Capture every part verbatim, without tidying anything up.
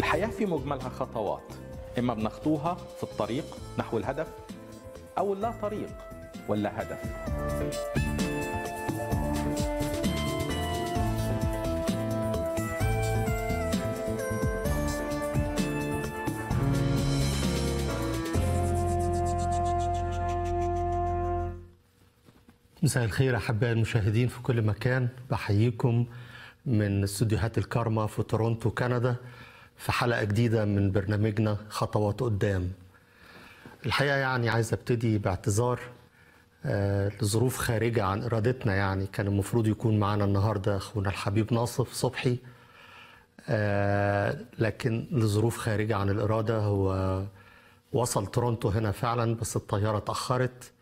الحياة في مجملها خطوات، إما بنخطوها في الطريق نحو الهدف أو لا طريق ولا هدف. مساء الخير أحبائي المشاهدين في كل مكان، بحييكم من استوديوهات الكارما في تورونتو كندا في حلقة جديدة من برنامجنا خطوات قدام. الحقيقة يعني عايز ابتدي باعتذار آه لظروف خارجة عن إرادتنا. يعني كان المفروض يكون معنا النهاردة أخونا الحبيب ناصف صبحي، آه لكن لظروف خارجة عن الإرادة هو وصل تورونتو هنا فعلا، بس الطيارة اتأخرت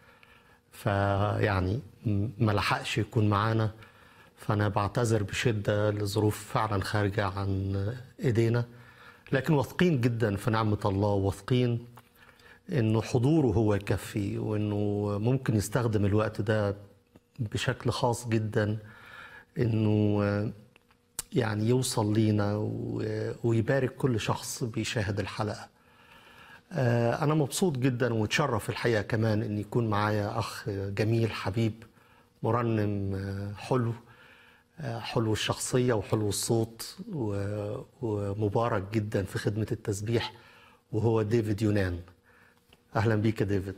فيعني ما لحقش يكون معانا. فأنا بعتذر بشدة لظروف فعلا خارجة عن إيدينا، لكن واثقين جدا في نعمة الله، واثقين إنه حضوره هو يكفي، وإنه ممكن يستخدم الوقت ده بشكل خاص جدا إنه يعني يوصل لينا ويبارك كل شخص بيشاهد الحلقة. أنا مبسوط جدا ومتشرف الحقيقة كمان إن يكون معايا أخ جميل حبيب مرنم حلو حلو الشخصية وحلو الصوت ومبارك جدا في خدمة التسبيح، وهو ديفيد يونان. أهلا بيك يا ديفيد.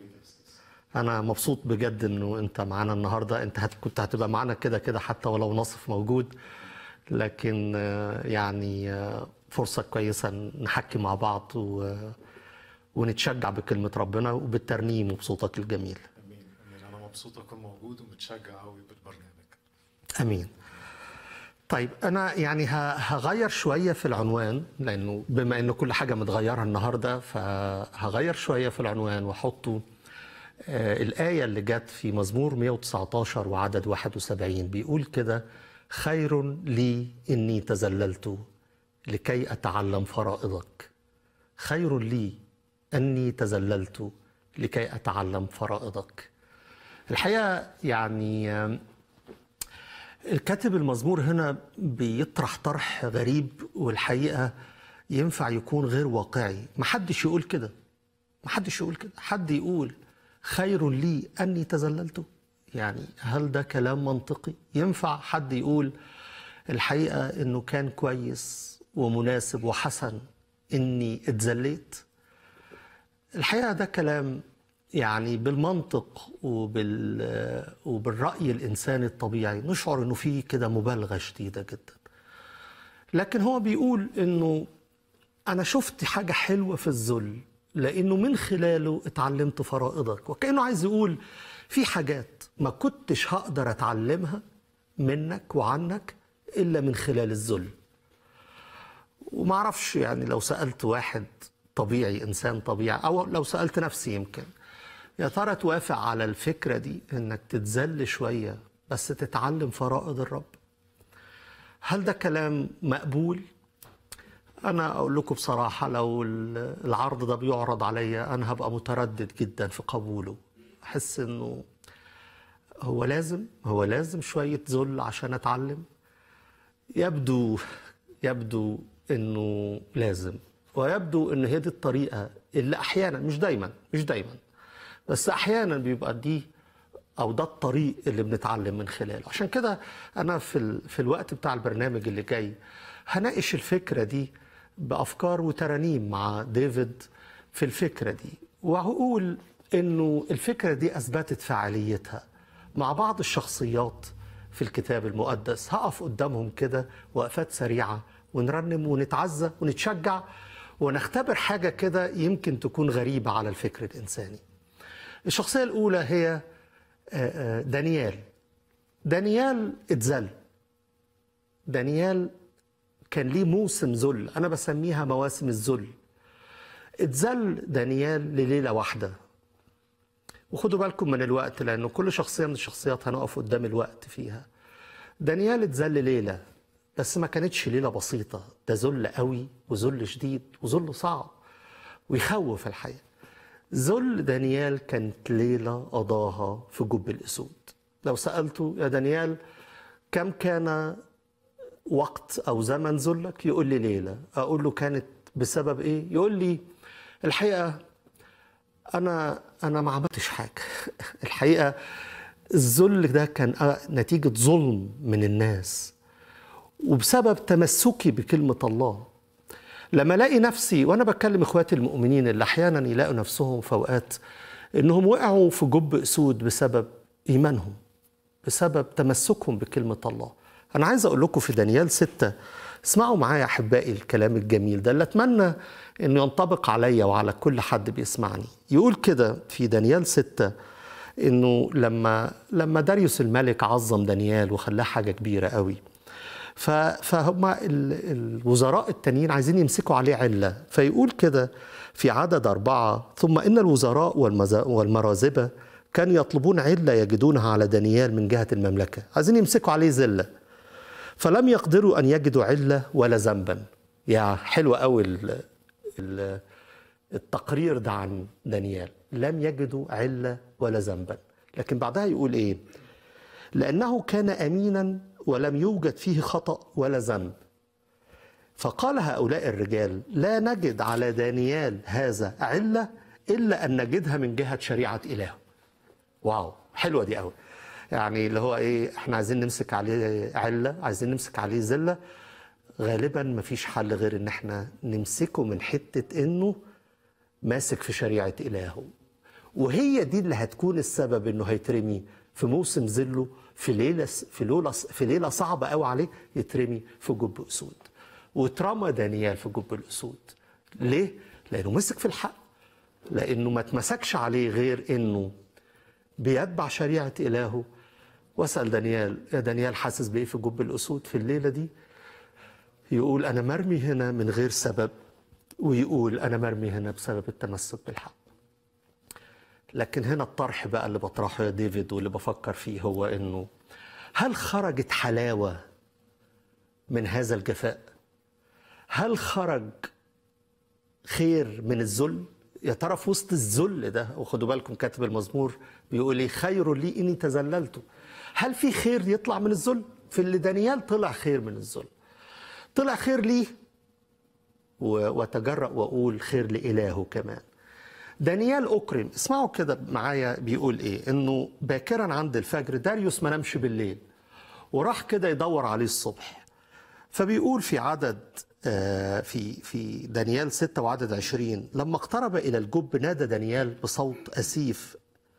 أنا مبسوط بجد إنه أنت معانا النهاردة. أنت هت... كنت هتبقى معانا كده كده حتى ولو ناصف موجود، لكن يعني فرصة كويسة نحكي مع بعض و... ونتشجع بكلمة ربنا وبالترنيم وبصوتك الجميل. امين امين. انا مبسوط اكون موجود ومتشجع قوي بالبرنامج. امين. طيب انا يعني هغير شويه في العنوان، لانه بما انه كل حاجه متغيره النهارده فهغير شويه في العنوان واحطه آه الايه اللي جت في مزمور مئة وتسعة عشر وعدد واحد وسبعين، بيقول كده: خير لي اني تذللت لكي اتعلم فرائضك. خير لي اني تذللت لكي اتعلم فرائضك. الحقيقه يعني آه الكاتب المزمور هنا بيطرح طرح غريب، والحقيقة ينفع يكون غير واقعي. محدش يقول كده، محدش يقول كده. حد يقول خير لي أني تذللت؟ يعني هل ده كلام منطقي؟ ينفع حد يقول الحقيقة أنه كان كويس ومناسب وحسن أني اتذليت؟ الحقيقة ده كلام يعني بالمنطق وبال وبالرأي الإنساني الطبيعي نشعر إنه فيه كده مبالغة شديدة جدا، لكن هو بيقول إنه أنا شفت حاجة حلوة في الذل لأنه من خلاله اتعلمت فرائضك. وكأنه عايز يقول في حاجات ما كنتش هقدر أتعلمها منك وعنك إلا من خلال الذل. ومعرفش يعني لو سألت واحد طبيعي، إنسان طبيعي، أو لو سألت نفسي يمكن يا ترى توافق على الفكرة دي انك تتذل شوية بس تتعلم فرائض الرب؟ هل ده كلام مقبول؟ انا اقول لكم بصراحة لو العرض ده بيعرض عليا انا هبقى متردد جدا في قبوله. احس انه هو لازم هو لازم شوية ذل عشان اتعلم. يبدو يبدو انه لازم، ويبدو ان هي دي الطريقة اللي احيانا، مش دايما مش دايما بس احيانا بيبقى دي او ده الطريق اللي بنتعلم من خلاله. عشان كده انا في ال... في الوقت بتاع البرنامج اللي جاي هناقش الفكره دي بافكار وترانيم مع ديفيد في الفكره دي، وهقول انه الفكره دي اثبتت فعاليتها مع بعض الشخصيات في الكتاب المقدس. هقف قدامهم كده وقفات سريعه ونرنم ونتعزى ونتشجع ونختبر حاجه كده يمكن تكون غريبه على الفكر الانساني. الشخصية الأولى هي دانيال. دانيال اتذل. دانيال كان ليه موسم ذل، أنا بسميها مواسم الذل. اتذل دانيال لليلة واحدة. وخدوا بالكم من الوقت لأنه كل شخصية من الشخصيات هنقف قدام الوقت فيها. دانيال اتذل ليلة، بس ما كانتش ليلة بسيطة، ده ذل قوي وذل شديد وذل صعب ويخوف الحقيقة. ذل دانيال كانت ليلة قضاها في جب الأسود. لو سألته يا دانيال كم كان وقت أو زمن ذلك؟ يقول لي ليلة. أقول له كانت بسبب إيه؟ يقول لي الحقيقة أنا أنا ما عملتش حاجة. الحقيقة الذل ده كان نتيجة ظلم من الناس وبسبب تمسكي بكلمة الله. لما الاقي نفسي وانا بكلم اخواتي المؤمنين اللي احيانا يلاقوا نفسهم في اوقات انهم وقعوا في جب اسود بسبب ايمانهم، بسبب تمسكهم بكلمة الله. انا عايز اقول لكم في دانيال ستة، اسمعوا معايا احبائي الكلام الجميل ده اللي اتمنى انه ينطبق عليا وعلى كل حد بيسمعني. يقول كده في دانيال ستة انه لما لما داريوس الملك عظم دانيال وخلاه حاجة كبيرة قوي، فهم الوزراء التانيين عايزين يمسكوا عليه علة. فيقول كده في عدد أربعة: ثم إن الوزراء والمرازبة كانوا يطلبون علة يجدونها على دانيال من جهة المملكة، عايزين يمسكوا عليه زلة، فلم يقدروا أن يجدوا علة ولا ذنبا. يا حلوة قوي التقرير ده عن دانيال، لم يجدوا علة ولا ذنبا. لكن بعدها يقول إيه؟ لأنه كان أمينا ولم يوجد فيه خطأ ولا ذنب. فقال هؤلاء الرجال: لا نجد على دانيال هذا علة إلا أن نجدها من جهة شريعة إله. واو، حلوة دي قوي. يعني اللي هو إيه، إحنا عايزين نمسك عليه علة، عايزين نمسك عليه زلة، غالبا مفيش حل غير إن إحنا نمسكه من حتة إنه ماسك في شريعة إلهه، وهي دي اللي هتكون السبب إنه هيترمي في موسم ذله، في ليله في ليله في ليله صعبه قوي عليه، يترمي في جب اسود. واترمى دانيال في جب الاسود. ليه؟ لانه مسك في الحق، لانه ما اتمسكش عليه غير انه بيتبع شريعه الهه. واسال دانيال: يا دانيال حاسس بايه في جب الاسود في الليله دي؟ يقول انا مرمي هنا من غير سبب، ويقول انا مرمي هنا بسبب التمسك بالحق. لكن هنا الطرح بقى اللي بطرحه يا ديفيد واللي بفكر فيه هو انه هل خرجت حلاوة من هذا الجفاء؟ هل خرج خير من الذل؟ يا ترى في وسط الذل ده، وخدوا بالكم كاتب المزمور بيقول لي خير لي اني تذللت، هل في خير يطلع من الذل؟ في اللي دانيال طلع خير من الذل، طلع خير ليه، واتجرأ واقول خير لإلهه كمان. دانيال أكرم. اسمعوا كده معايا بيقول إيه، إنه باكرا عند الفجر داريوس ما نامش بالليل وراح كده يدور عليه الصبح. فبيقول في عدد في في دانيال ستة وعدد عشرين: لما اقترب إلى الجب نادى دانيال بصوت أسيف: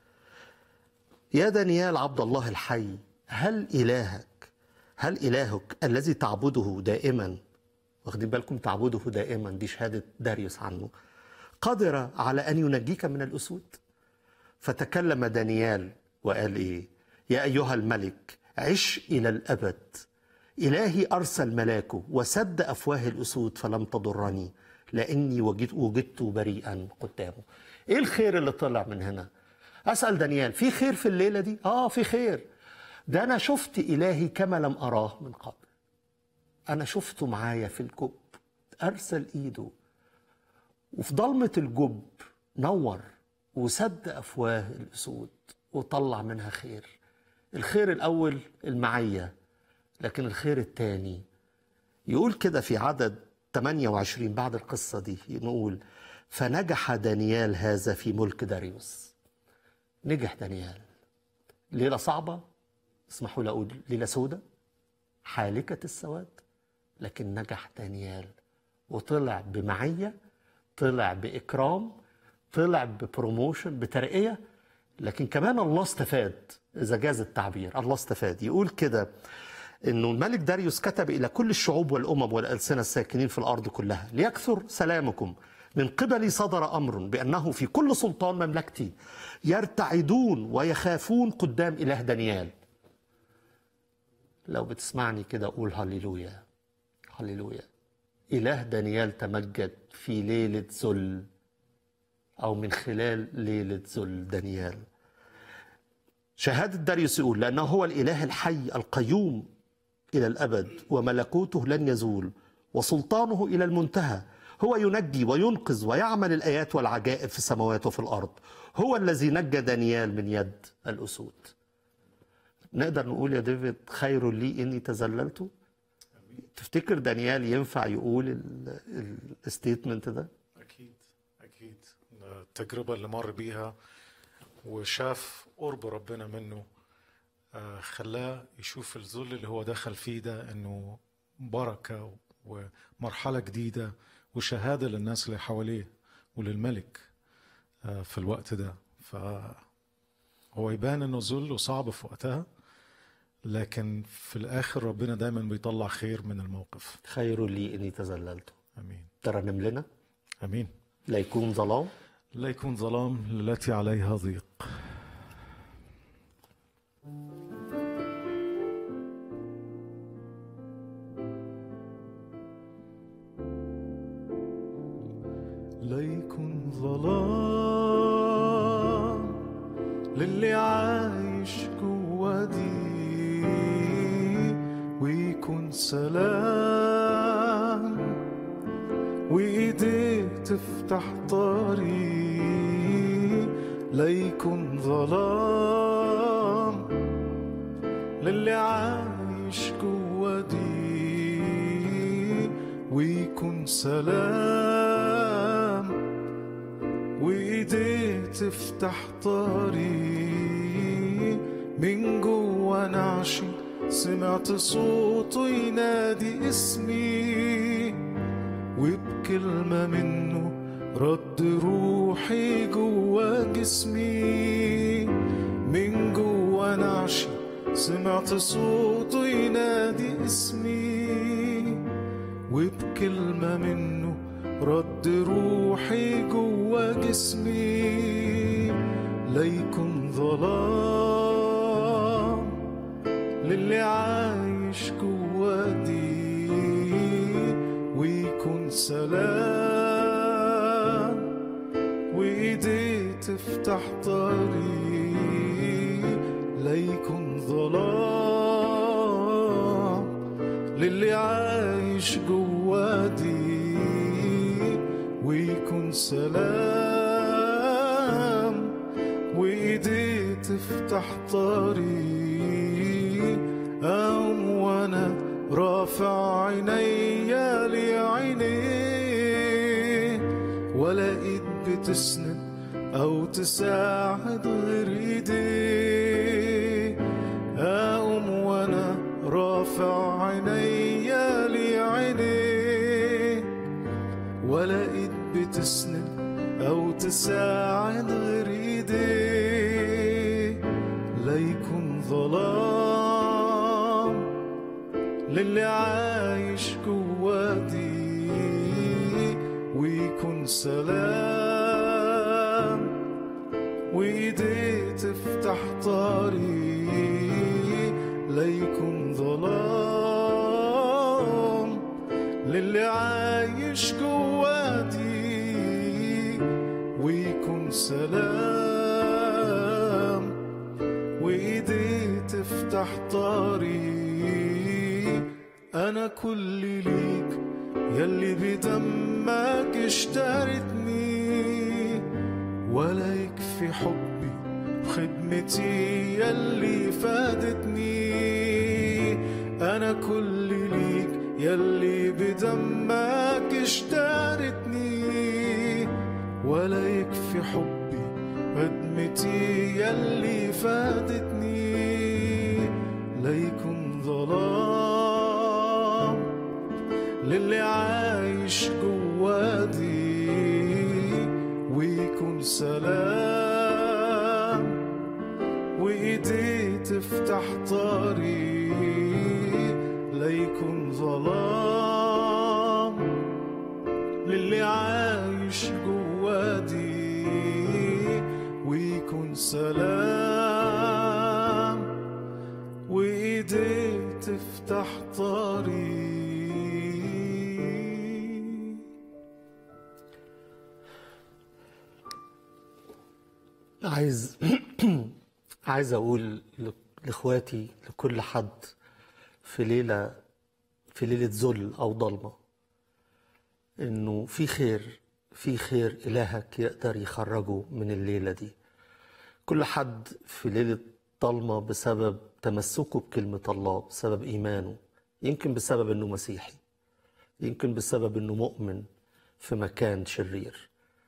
يا دانيال عبد الله الحي، هل إلهك هل إلهك الذي تعبده دائما، واخدين بالكم تعبده دائما دي شهادة داريوس عنه، قادر على أن ينجيك من الأسود؟ فتكلم دانيال وقال إيه: يا أيها الملك عش إلى الأبد، إلهي أرسل ملاكه وسد أفواه الأسود فلم تضرني، لأني وجدت, وجدت بريئا قدامه. إيه الخير اللي طلع من هنا؟ أسأل دانيال: في خير في الليلة دي؟ آه في خير. ده أنا شفت إلهي كما لم أراه من قبل. أنا شفته معايا في الجب، أرسل إيده وفي ضلمة الجب نور وسد أفواه الأسود وطلع منها خير. الخير الأول المعية، لكن الخير الثاني يقول كده في عدد ثمانية وعشرين بعد القصة دي، نقول: فنجح دانيال هذا في ملك داريوس. نجح دانيال. ليلة صعبة، اسمحوا لي أقول ليلة سودة حالكة السواد، لكن نجح دانيال وطلع بمعية، طلع بإكرام، طلع ببروموشن، بترقية، لكن كمان الله استفاد إذا جاز التعبير. الله استفاد. يقول كده إنه الملك داريوس كتب إلى كل الشعوب والأمم والألسنة الساكنين في الأرض كلها: ليكثر سلامكم، من قبلي صدر أمر بأنه في كل سلطان مملكتي يرتعدون ويخافون قدام إله دانيال. لو بتسمعني كده قول هللويا هللويا. إله دانيال تمجد في ليلة ذل، أو من خلال ليلة ذل دانيال. شهادة داريوس يقول: لأنه هو الإله الحي القيوم إلى الأبد، وملكوته لن يزول، وسلطانه إلى المنتهى. هو ينجي وينقذ ويعمل الآيات والعجائب في السماوات وفي الأرض. هو الذي نجى دانيال من يد الأسود. نقدر نقول يا ديفيد خير لي إني تذللت؟ تفتكر دانيال ينفع يقول الستيتمنت ده؟ أكيد أكيد. التجربة اللي مر بيها وشاف قرب ربنا منه خلاه يشوف الذل اللي هو دخل فيه ده إنه بركة ومرحلة جديدة وشهادة للناس اللي حواليه وللملك في الوقت ده. فهو يبان إنه ذل وصعب في وقتها، لكن في الآخر ربنا دايما بيطلع خير من الموقف. خير لي إني تذللت. أمين. ترنم لنا. أمين. لا يكون ظلام، لا يكون ظلام التي عليها ضيق. لا يكون ظلام للي عايش جوا دي، ويكون سلام وإيديك تفتح طريق. لا يكون ظلام للي عايش جوا دي، ويكون سلام وإيديك تفتح طريق. من جوا نعشي سمعت صوته ينادي اسمي، وبكلمة منه رد روحي جوا جسمي. من جوا نعشي سمعت صوته ينادي اسمي، وبكلمة منه رد روحي جوا جسمي. لا يكون ظلام للي عايش جوا دي، ويكون سلام وإيديه تفتح طريق. لا يكون ظلام للي عايش جوا دي، ويكون سلام وإيديه تفتح طريق. أقوم وأنا رافع عينيا لعينيه، ولا إيد بتسند أو تساعد غير إيديه. أقوم وأنا رافع عينيا لعينيه، ولا إيد بتسند أو تساعد غير إيديه. لا يكون ظلام للي عايش جوا دي، ويكون سلام وإيديه تفتح طريق. لا يكون ظلام للي عايش جوا دي، ويكون سلام وإيديه تفتح طريق. أنا كل ليك يلي بدمك اشترتني، ولا يكفي حبي بخدمتي يلي فادتني. أنا كل ليك يلي بدمك اشترتني، ولا يكفي حبي خدمتي يلي فادتني. لا يكون ظلام للي عايش جوا دي، ويكون سلام وإيديه تفتح طريق. لا يكون ظلام للي عايش جوا دي، ويكون سلام وإيديه تفتح طريق. عايز عايز اقول لاخواتي، لكل حد في ليله في ليله ذل او ضلمه، انه في خير في خير الهك يقدر يخرجه من الليله دي. كل حد في ليله ضلمه بسبب تمسكه بكلمه الله، بسبب ايمانه يمكن بسبب أنه مسيحي، يمكن بسبب أنه مؤمن في مكان شرير.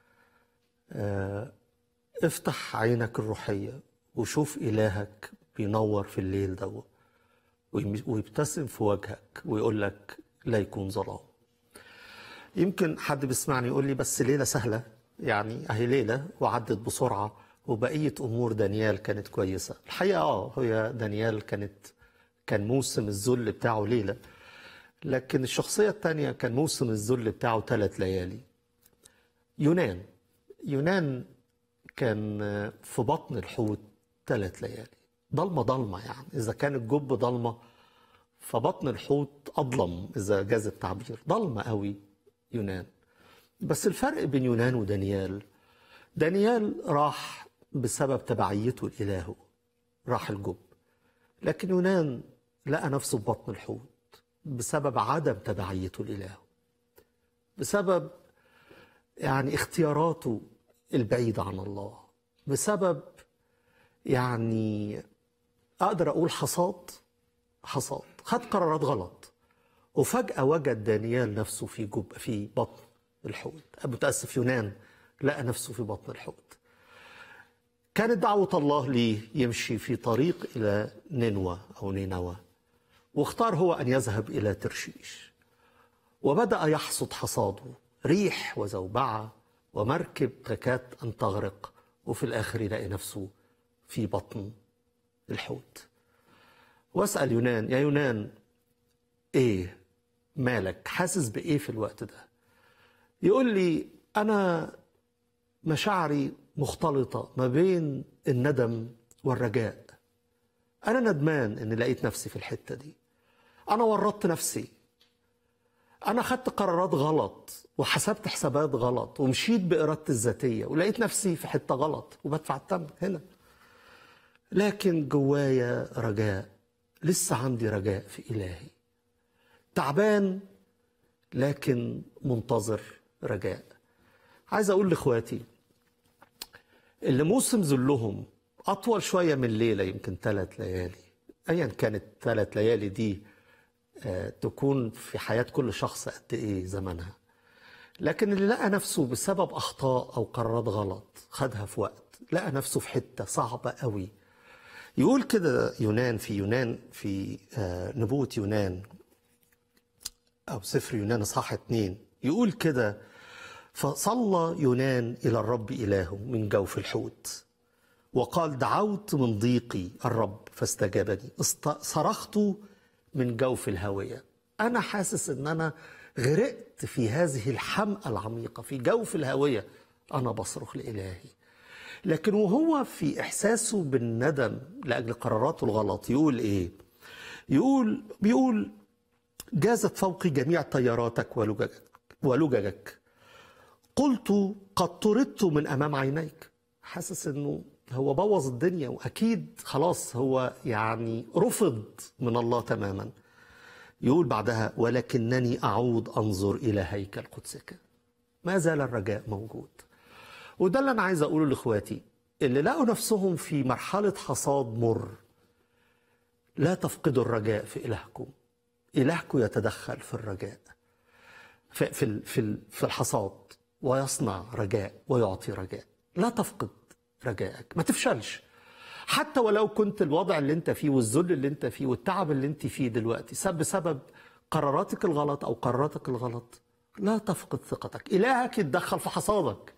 افتح عينك الروحية وشوف إلهك بينور في الليل ده ويبتسم في وجهك ويقول لك لا يكون ظلام. يمكن حد بيسمعني يقول لي بس ليلة سهلة، يعني اهي ليلة وعدت بسرعة وبقية أمور دانيال كانت كويسة. الحقيقة اه هي دانيال كانت كان موسم الذل بتاعه ليلة، لكن الشخصية الثانية كان موسم الذل بتاعه ثلاث ليالي. يونان يونان كان في بطن الحوت ثلاث ليالي، ضلمة ضلمة، يعني إذا كان الجب ضلمة فبطن الحوت أظلم إذا جاز التعبير، ضلمة قوي يونان. بس الفرق بين يونان ودانيال، دانيال راح بسبب تبعيته لإلهه، راح الجب، لكن يونان لقى نفسه في بطن الحوت بسبب عدم تبعيته لإلهه، بسبب يعني اختياراته البعيدة عن الله، بسبب يعني أقدر أقول حصاد حصاد خد قرارات غلط، وفجأة وجد دانيال نفسه في جب في بطن الحوت. متأسف، يونان لقى نفسه في بطن الحوت. كانت دعوة الله ليه يمشي في طريق إلى نينوى أو نينوى، واختار هو أن يذهب إلى ترشيش، وبدأ يحصد حصاده، ريح وزوبعة ومركب تكاد أن تغرق، وفي الآخر يلاقي نفسه في بطن الحوت. واسأل يونان، يا يونان إيه مالك؟ حاسس بإيه في الوقت ده؟ يقول لي أنا مشاعري مختلطة ما بين الندم والرجاء. أنا ندمان إني لقيت نفسي في الحتة دي، أنا ورطت نفسي، أنا خدت قرارات غلط وحسبت حسابات غلط ومشيت بإرادتي الذاتية ولقيت نفسي في حتة غلط وبدفع الثمن هنا. لكن جوايا رجاء، لسه عندي رجاء في إلهي. تعبان لكن منتظر رجاء. عايز أقول لإخواتي اللي موسم ذلهم أطول شوية من ليلة، يمكن ثلاث ليالي، أيا كانت ثلاث ليالي دي آه تكون في حياة كل شخص قد إيه زمنها، لكن اللي لقى نفسه بسبب أخطاء أو قرارات غلط خدها في وقت، لقى نفسه في حتة صعبة قوي. يقول كده يونان في يونان في آه نبوة يونان أو سفر يونان إصحاح اتنين، يقول كده: فصلى يونان إلى الرب إلهه من جوف الحوت وقال: دعوت من ضيقي الرب فاستجابني، صرخت من جوف الهاوية. أنا حاسس أن أنا غرقت في هذه الحمقى العميقة في جوف الهاوية، أنا بصرخ لإلهي. لكن وهو في إحساسه بالندم لأجل قراراته الغلط يقول إيه؟ يقول بيقول: جازت فوقي جميع طياراتك ولججك ولججك قلت قد طردت من أمام عينيك. حاسس أنه هو بوظ الدنيا، وأكيد خلاص هو يعني رفض من الله تماما. يقول بعدها: ولكنني أعود أنظر إلى هيكل قدسك. ما زال الرجاء موجود. وده اللي أنا عايز أقوله لإخواتي اللي لقوا نفسهم في مرحلة حصاد مر. لا تفقدوا الرجاء في إلهكم، إلهكم يتدخل في الرجاء في في في في الحصاد، ويصنع رجاء ويعطي رجاء. لا تفقد رجائك، ما تفشلش. حتى ولو كنت الوضع اللي انت فيه والذل اللي انت فيه والتعب اللي انت فيه دلوقتي بسبب قراراتك الغلط او قراراتك الغلط، لا تفقد ثقتك. إلهك يتدخل في حصادك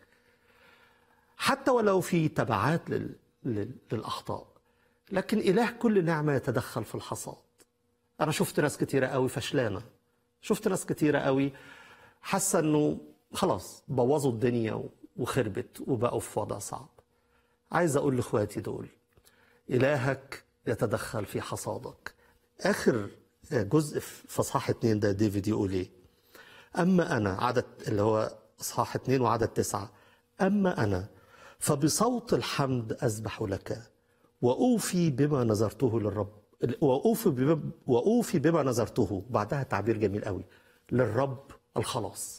حتى ولو في تبعات لل... لل... للأخطاء، لكن إله كل نعمة يتدخل في الحصاد. أنا شفت ناس كتيرة قوي فشلانة، شفت ناس كتيرة قوي حاسة أنه خلاص بوظوا الدنيا وخربت وبقوا في وضع صعب. عايز أقول لإخواتي دول: إلهك يتدخل في حصادك. آخر جزء في إصحاح اتنين ده ديفيد يقول إيه؟ أما أنا، عدد اللي هو إصحاح اتنين وعدد تسعة: أما أنا فبصوت الحمد أسبح لك وأوفي بما نذرته للرب، وأوفي بما, وأوفي بما نذرته. بعدها تعبير جميل قوي: للرب الخلاص.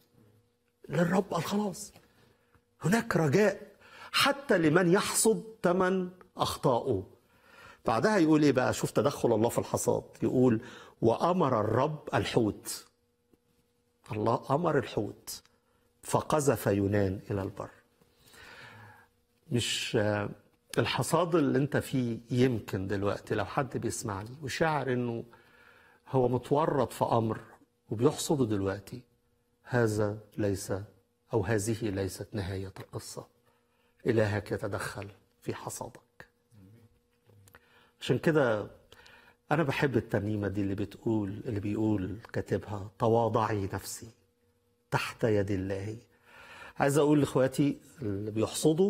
للرب الخلاص. هناك رجاء حتى لمن يحصد ثمن أخطائه. بعدها يقول ايه بقى؟ شوف تدخل الله في الحصاد. يقول وأمر الرب الحوت، الله أمر الحوت فقذف يونان إلى البر. مش الحصاد اللي انت فيه يمكن دلوقتي لو حد بيسمعني وشاعر انه هو متورط في أمر وبيحصده دلوقتي، هذا ليس أو هذه ليست نهاية القصة. إلهك يتدخل في حصادك. عشان كده أنا بحب الترنيمة دي اللي بتقول اللي بيقول كاتبها تواضعي نفسي تحت يد الله. عايز أقول لإخواتي اللي بيحصدوا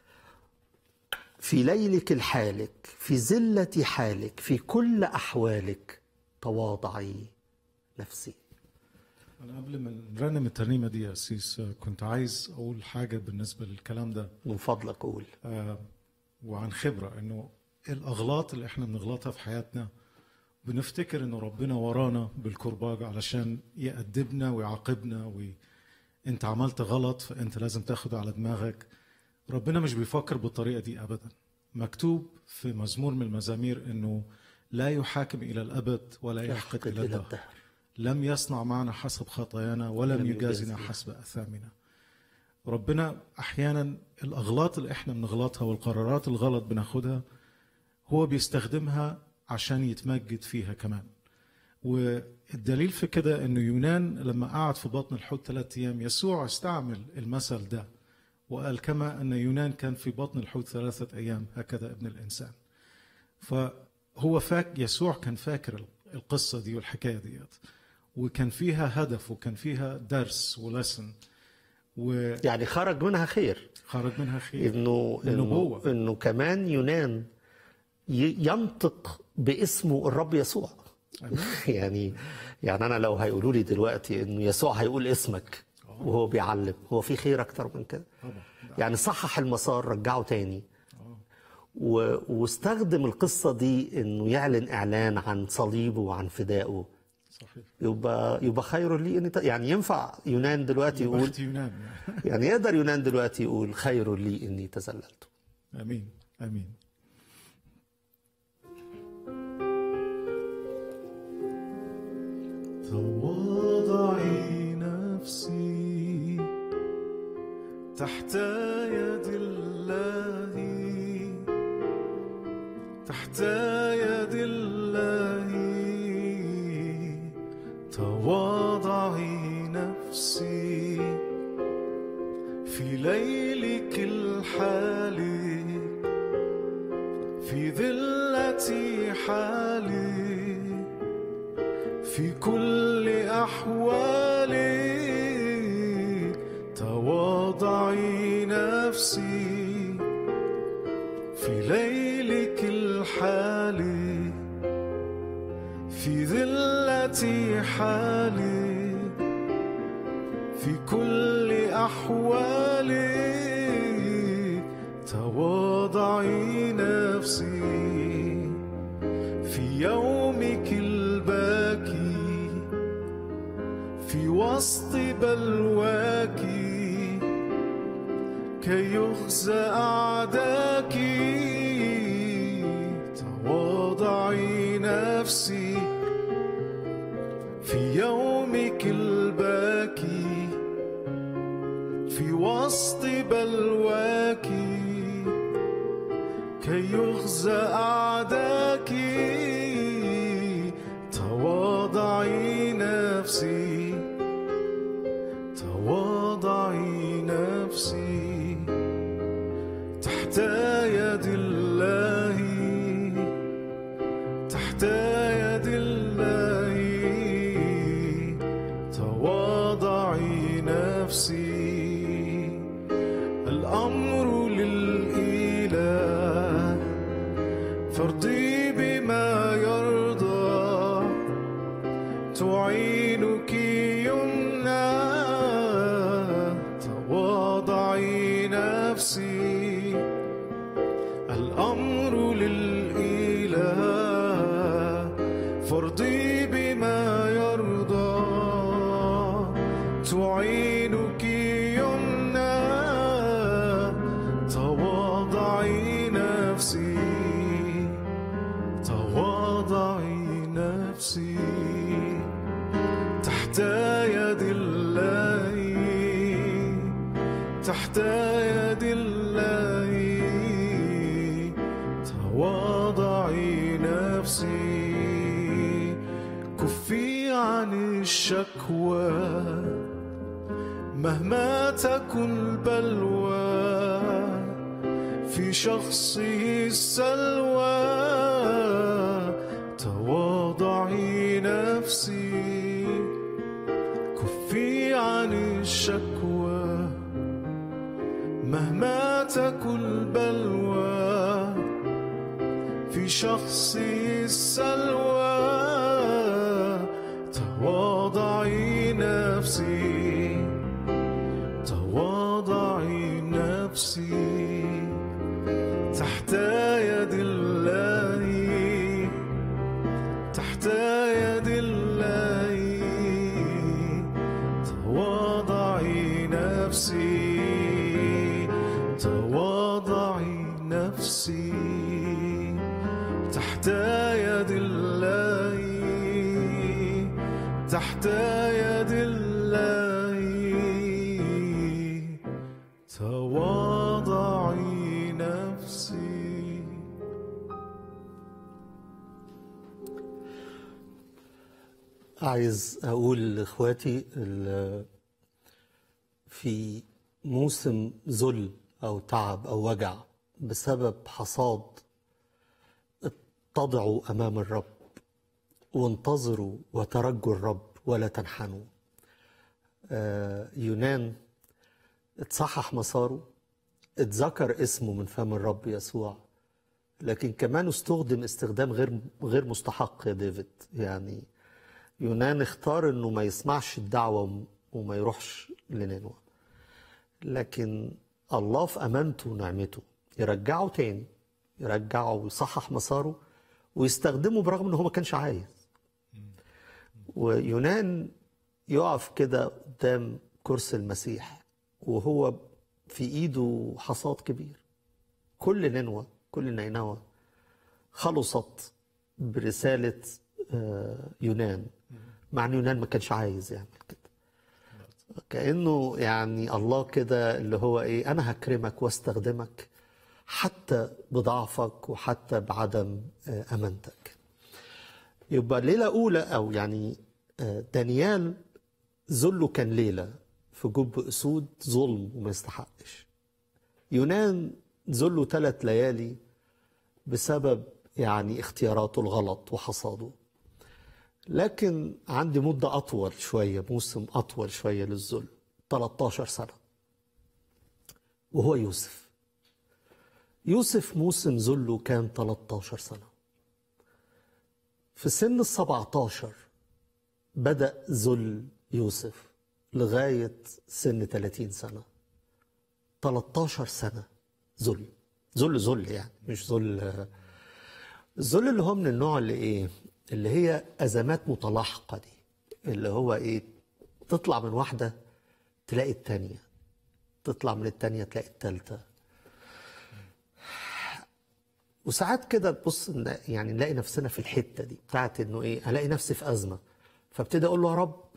في ليلك الحالك في زلة حالك في كل أحوالك تواضعي نفسي. أنا قبل ما نرنم الترنيمة دي يا أسيس كنت عايز أقول حاجة بالنسبة للكلام ده. من فضلك قول. آه وعن خبرة إنه الأغلاط اللي إحنا بنغلطها في حياتنا بنفتكر إنه ربنا ورانا بالكرباج علشان يأدبنا ويعاقبنا وإنت عملت غلط فإنت لازم تاخده على دماغك. ربنا مش بيفكر بالطريقة دي أبدا. مكتوب في مزمور من المزامير إنه لا يحاكم إلى الأبد ولا يحقد إلى الدهر. لم يصنع معنا حسب خطايانا ولم يجازنا حسب أثامنا. ربنا أحيانا الأغلاط اللي إحنا بنغلطها والقرارات الغلط بناخدها هو بيستخدمها عشان يتمجد فيها كمان. والدليل في كده إنه يونان لما قعد في بطن الحوت ثلاثة أيام يسوع استعمل المثل ده وقال كما أن يونان كان في بطن الحوت ثلاثة أيام هكذا ابن الإنسان. فهو فاك يسوع كان فاكر القصة دي والحكاية ديت وكان فيها هدف وكان فيها درس ولسن و... يعني خرج منها خير. خرج منها خير. إنه إنه, إنه كمان يونان ينطق باسمه الرب يسوع. يعني يعني أنا لو هيقولوا لي دلوقتي إنه يسوع هيقول اسمك وهو بيعلم، هو في خير أكتر من كده؟ يعني صحح المسار، رجعه تاني و... واستخدم القصة دي إنه يعلن إعلان عن صليبه وعن فدائه. صحيح. يبقى يبقى خير لي اني ت... يعني ينفع يونان دلوقتي يقول يونان يعني يقدر يونان دلوقتي يقول خير لي اني تذللت. امين امين. تواضعي نفسي تحت يد الله تحت يد الله تواضعي نفسي في ليلك الحالي في ذلة حالي في كل أحوالي تواضعي نفسي في ليلك الحالي في ذلة حالي في كل أحوالي تواضعي نفسي في يومك الباكي في وسط بلواك كي يخزى أعداك تواضعي نفسي في يومك الباكي في وسط بلواك كي يخزى أعداك تواضعي نفسي تواضعي نفسي تحت يد الله تحت يد الله تواضعي نفسي الأمر للإله فارضي بما يرضى تعينك يمنى تواضعي نفسي الأمر للإله فارضي بما يرضى تعينك يمنى تواضعي نفسي نفسي تحت يد الله، تحت يد الله تواضعي نفسي، كفي عن الشكوى مهما تكن بلوى، في شخصه السلوى تواضعي نفسي، كفي عن الشكوى مهما تكن بلوى، في شخصه السلوى تواضعي نفسي، تواضعي نفسي تحت يد الله، تحت يد الله تواضعي نفسي، تواضعي نفسي تحت يد الله، تحت يد الله تواضعي نفسي. عايز أقول لإخواتي في موسم ذل أو تعب أو وجع بسبب حصاد، اتضعوا أمام الرب وانتظروا وترجوا الرب ولا تنحنوا. آه يونان اتصحح مساره، اتذكر اسمه من فم الرب يسوع، لكن كمان استخدم استخدام غير غير مستحق يا ديفيد. يعني يونان اختار انه ما يسمعش الدعوة وما يروحش لنينوى، لكن الله في امانته ونعمته يرجعه تاني، يرجعه ويصحح مساره ويستخدمه برغم انه هو ما كانش عايز. ويونان يقف كده قدام كرسي المسيح وهو في ايده حصاد كبير. كل نينوى كل نينوى خلصت برسالة يونان، مع ان يونان ما كانش عايز يعمل كده. كأنه يعني الله كده اللي هو ايه، انا هكرمك واستخدمك حتى بضعفك وحتى بعدم امانتك. يبقى ليلة اولى او يعني دانيال ذله كان ليلة في جب اسود ظلم وما يستحقش. يونان ذله ثلاث ليالي بسبب يعني اختياراته الغلط وحصاده. لكن عندي مدة أطول شوية، موسم أطول شوية للذل، ثلاثة عشر سنة، وهو يوسف. يوسف موسم ذله كان ثلاثة عشر سنة. في سن السبعة عشر بدأ ذل يوسف لغاية سن ثلاثين سنة. ثلاثة عشر سنة ذل ذل ذل يعني مش ذل. الذل اللي هو من النوع اللي ايه، اللي هي أزمات متلاحقة دي، اللي هو ايه، تطلع من واحدة تلاقي التانية، تطلع من التانية تلاقي التالتة. وساعات كده تبص يعني نلاقي نفسنا في الحتة دي بتاعت انه ايه، الاقي نفسي في أزمة فابتدي اقول له يا رب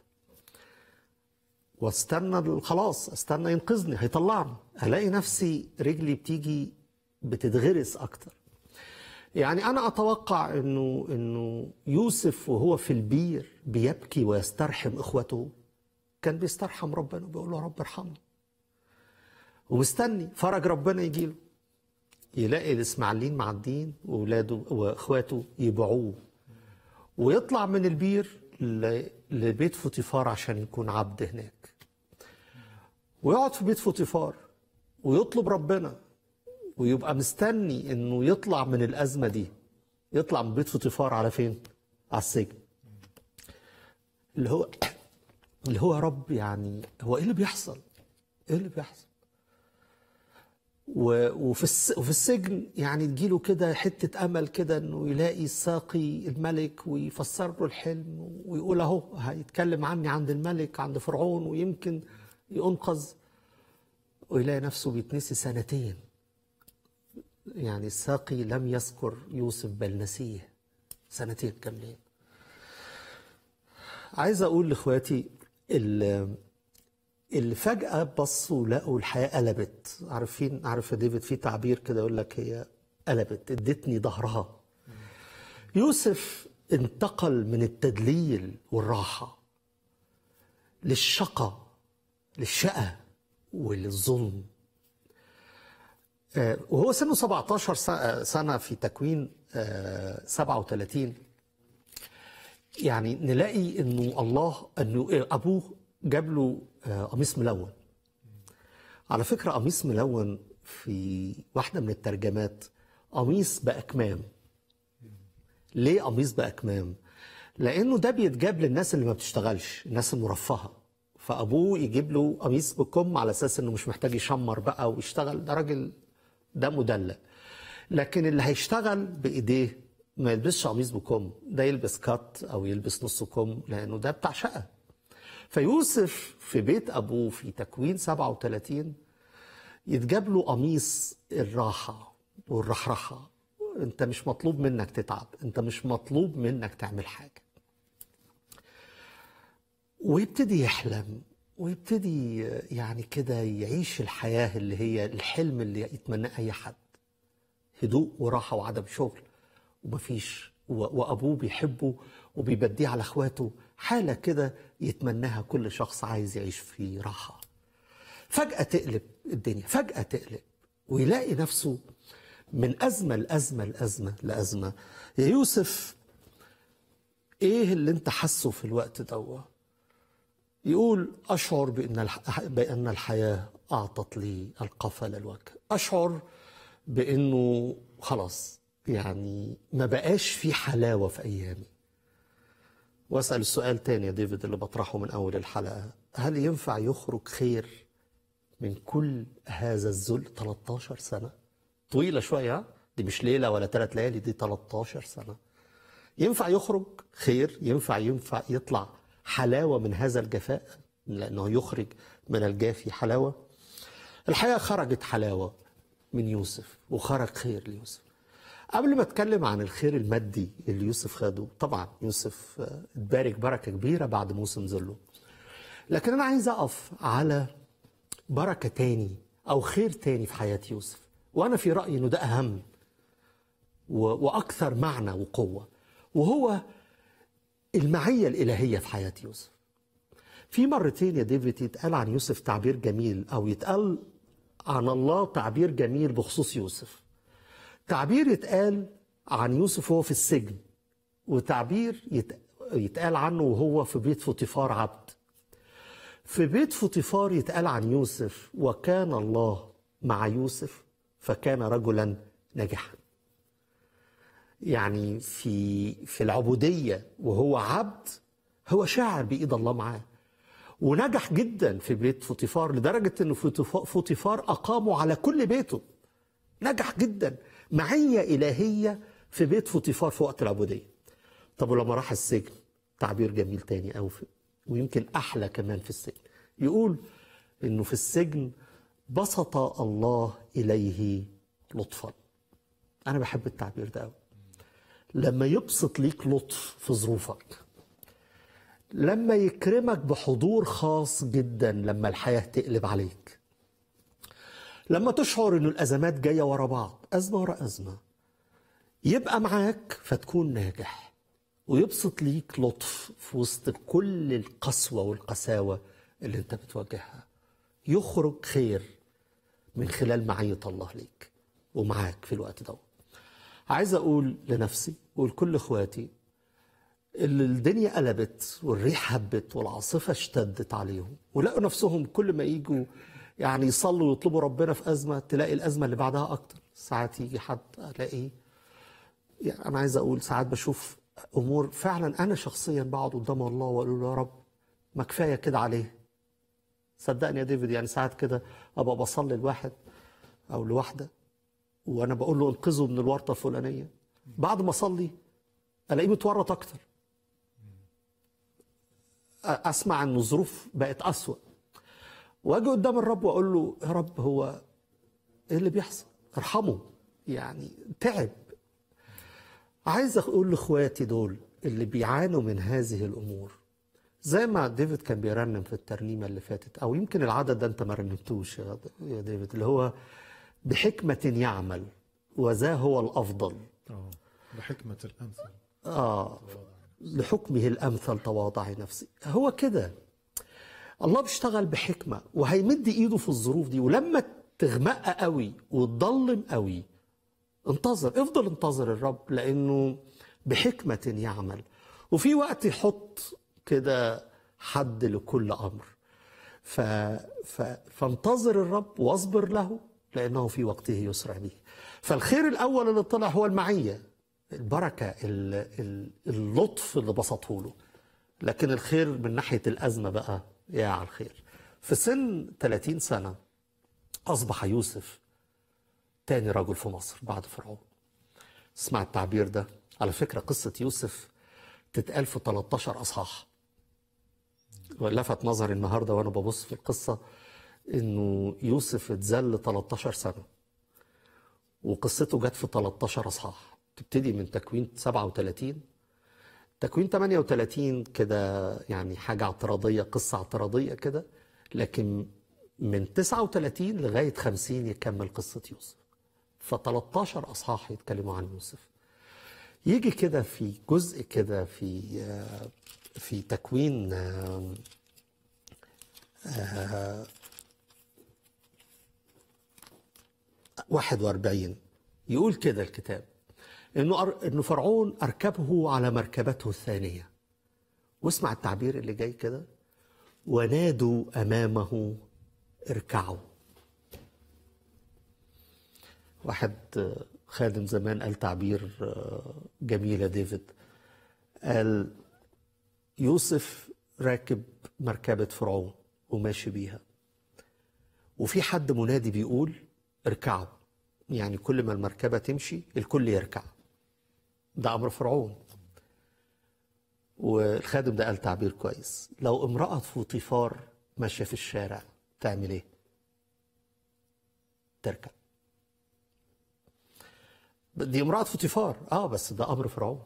واستنى خلاص، استنى ينقذني هيطلعني، الاقي نفسي رجلي بتيجي بتتغرس اكتر. يعني انا اتوقع انه انه يوسف وهو في البير بيبكي ويسترحم اخوته كان بيسترحم ربنا، بيقول له يا رب ارحمني، ومستني فرج ربنا يجيله. يلاقي الاسماعيليين معديين واولاده واخواته يبيعوه ويطلع من البير لبيت فوطيفار عشان يكون عبد هناك، ويقعد في بيت فوطيفار ويطلب ربنا ويبقى مستني انه يطلع من الازمه دي، يطلع من بيت فوطيفار على فين؟ على السجن. اللي هو اللي هو يا رب يعني هو ايه اللي بيحصل؟ ايه اللي بيحصل؟ وفي وفي السجن يعني تجيله كده حته امل كده انه يلاقي الساقي الملك ويفسر له الحلم ويقول اهو هيتكلم عني عند الملك عند فرعون ويمكن ينقذ، ويلاقي نفسه بيتنسي سنتين. يعني الساقي لم يذكر يوسف بل نسيه سنتين كاملين. عايز اقول لاخواتي اللي, اللي فجأة بصوا لقوا الحياة قلبت. عارفين عارف يا ديفيد في تعبير كده يقول لك هي قلبت، ادتني ظهرها. يوسف انتقل من التدليل والراحة للشقة، للشقة وللظلم. وهو سنه سبعتاشر سنة في تكوين سبعة وثلاثين. يعني نلاقي انه الله انه ابوه جاب له قميص ملون. على فكرة قميص ملون في واحدة من الترجمات قميص بأكمام. ليه قميص بأكمام؟ لأنه ده بيتجاب للناس اللي ما بتشتغلش، الناس المرفهة. فأبوه يجيب له قميص بكم على أساس إنه مش محتاج يشمر بقى ويشتغل، ده راجل ده مدلع. لكن اللي هيشتغل بإيديه ما يلبسش قميص بكم، ده يلبس كات أو يلبس نص كم، لأنه ده بتاع شقة. فيوسف في بيت أبوه في تكوين سبعة وثلاثين يتجاب له قميص الراحة والرحرحة. انت مش مطلوب منك تتعب، انت مش مطلوب منك تعمل حاجة. ويبتدي يحلم ويبتدي يعني كده يعيش الحياة اللي هي الحلم اللي يتمناه أي حد، هدوء وراحة وعدم شغل ومفيش، وأبوه بيحبه وبيبديه على أخواته، حالة كده يتمناها كل شخص عايز يعيش في راحة. فجأة تقلب الدنيا، فجأة تقلب ويلاقي نفسه من أزمة لأزمة لأزمة لأزمة. يا يوسف إيه اللي أنت حسه في الوقت ده؟ يقول أشعر بأن بأن الحياة أعطت لي القفل الوجه. أشعر بأنه خلاص يعني ما بقاش في حلاوة في أيامي. وأسأل السؤال تاني يا ديفيد اللي بطرحه من أول الحلقة، هل ينفع يخرج خير من كل هذا الذل؟ ثلاثة عشر سنة طويلة شوية، دي مش ليلة ولا ثلاث ليالي، دي ثلاثة عشر سنة. ينفع يخرج خير؟ ينفع ينفع يطلع حلاوة من هذا الجفاء؟ لأنه يخرج من الجافي حلاوة. الحقيقة خرجت حلاوة من يوسف وخرج خير ليوسف. قبل ما اتكلم عن الخير المادي اللي يوسف خده، طبعا يوسف اتبارك بركة كبيرة بعد موسم ذله، لكن أنا عايز أقف على بركة تاني أو خير تاني في حياة يوسف، وأنا في رأيي إنه ده أهم وأكثر معنى وقوة، وهو المعية الإلهية في حياة يوسف. في مرتين يا ديفيد يتقال عن يوسف تعبير جميل، أو يتقال عن الله تعبير جميل بخصوص يوسف. تعبير يتقال عن يوسف وهو في السجن، وتعبير يتقال عنه وهو في بيت فوطيفار عبد. في بيت فوطيفار يتقال عن يوسف وكان الله مع يوسف فكان رجلا ناجحا. يعني في في العبودية وهو عبد هو شاعر بإيد الله معاه، ونجح جدا في بيت فوطيفار لدرجة أنه فوطيفار أقامه على كل بيته. نجح جدا، معية إلهية في بيت فوطيفار في وقت العبودية. طب ولما راح السجن، تعبير جميل تاني أو في ويمكن أحلى كمان في السجن، يقول أنه في السجن بسط الله إليه لطفا. أنا بحب التعبير ده أوي. لما يبسط ليك لطف في ظروفك، لما يكرمك بحضور خاص جدا لما الحياة تقلب عليك، لما تشعر أنه الأزمات جاية ورا بعض، أزمة ورا أزمة، يبقى معاك فتكون ناجح، ويبسط ليك لطف في وسط كل القسوة والقساوة اللي انت بتواجهها. يخرج خير من خلال معية الله ليك ومعاك في الوقت ده. عايز أقول لنفسي ولكل إخواتي اللي الدنيا قلبت والريح هبت والعاصفة اشتدت عليهم، ولقوا نفسهم كل ما يجوا يعني يصلوا ويطلبوا ربنا في أزمة، تلاقي الأزمة اللي بعدها أكتر. ساعات يجي حد ألاقي، يعني أنا عايز أقول ساعات بشوف أمور فعلا أنا شخصيا بقعد قدام الله وأقول له يا رب ما كفاية كده عليه. صدقني يا ديفيد، يعني ساعات كده أبقى بصلي لواحد أو لواحدة وأنا بقول له انقذه من الورطة الفلانية، بعد ما أصلي ألاقيه متورط أكتر، أسمع أن الظروف بقت أسوأ، وأجي قدام الرب وأقول له يا رب هو إيه اللي بيحصل؟ ارحمه، يعني تعب. عايز أقول لإخواتي دول اللي بيعانوا من هذه الأمور، زي ما ديفيد كان بيرنم في الترنيمة اللي فاتت، أو يمكن العدد ده أنت ما رنمتوش يا ديفيد، اللي هو بحكمة يعمل وذا هو الأفضل. اه بحكمة الأمثل. آه لحكمه الأمثل تواضع نفسي. هو كده الله بيشتغل بحكمة وهيمد إيده في الظروف دي، ولما تغمق قوي وتضلم قوي انتظر، افضل انتظر الرب، لأنه بحكمة يعمل. وفي وقت يحط كده حد لكل أمر. ف... ف... فانتظر الرب واصبر له لأنه في وقته يسرع به. فالخير الأول اللي طلع هو المعية، البركة، اللطف اللي بسطه له. لكن الخير من ناحية الأزمة بقى يا على الخير. في سن ثلاثين سنة أصبح يوسف تاني رجل في مصر بعد فرعون. اسمع التعبير ده. على فكرة قصة يوسف تتقال في ثلاثة عشر أصحاح. ولفت نظري النهاردة وأنا ببص في القصة إنه يوسف اتذل ثلاثة عشر سنة وقصته جت في ثلاثة عشر أصحاح. تبتدي من تكوين سبعة وثلاثين، تكوين ثمانية وثلاثين كده يعني حاجة اعتراضية، قصة اعتراضية كده، لكن من تسعة وثلاثين لغاية خمسين يكمل قصة يوسف. ف ثلاثة عشر أصحاح يتكلموا عن يوسف. يجي كده في جزء كده في في تكوين واحد وأربعين يقول كده الكتاب إنه إنه فرعون أركبه على مركبته الثانية. واسمع التعبير اللي جاي كده: ونادوا أمامه اركعوا. واحد خادم زمان قال تعبير جميل يا ديفيد، قال يوسف راكب مركبة فرعون وماشي بيها، وفي حد منادي بيقول اركعوا، يعني كل ما المركبة تمشي الكل يركع. ده أمر فرعون. والخادم ده قال تعبير كويس: لو امرأة فوطيفار ماشية في الشارع تعمل ايه؟ تركع. دي امرأة فوطيفار، اه بس ده أمر فرعون.